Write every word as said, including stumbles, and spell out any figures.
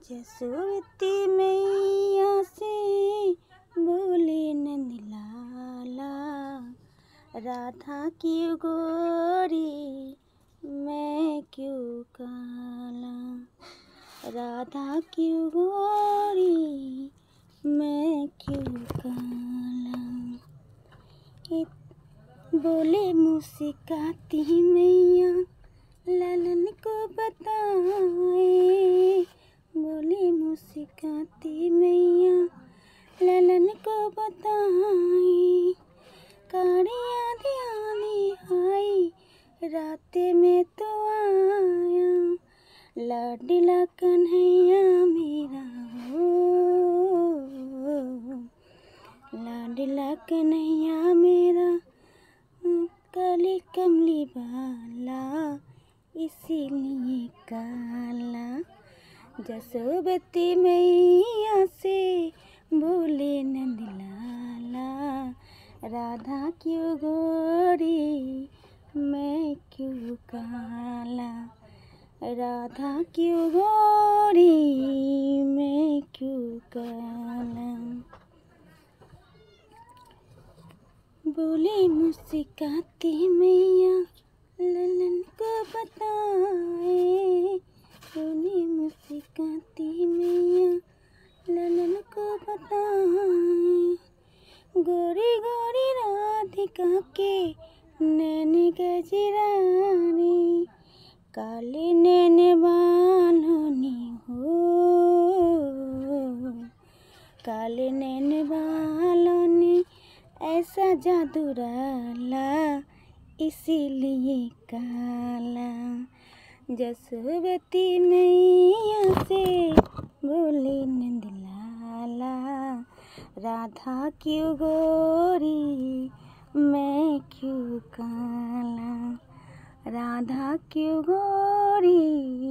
जसोवती मैया से बोले नंद लाला, राधा क्यों गोरी मैं क्यों काला, राधा क्यों गोरी मैं क्यों काला। बोले मुस्काती मैया लालन को बताए, बोले मुस्काती मैया लालन को बताए। काड़ी आधी आधी आई रात में तो आया, लाडला कन्हैया मेरा हो, लाडला कन्हैया मेरा काली कमली वाला इसीलिए काला। जसोवती मैया से बोले नंद लाला, राधा क्यों गोरी मैं क्यों काला, राधा क्यों गोरी मैं क्यों काला। बोले मुस्काती मैया ललन को बताए, बोले मुस्काती मैया ललन को बताए। गोरी गोरी राधिका के नैन गजरानी, काले नैन बालों ने हो, काले नैन बालों ने ऐसा जादू डाला इसीलिए काला। जसोवती मैया से बोले नंद लाला, राधा क्यों गोरी मैं क्यों काला, राधा क्यों गोरी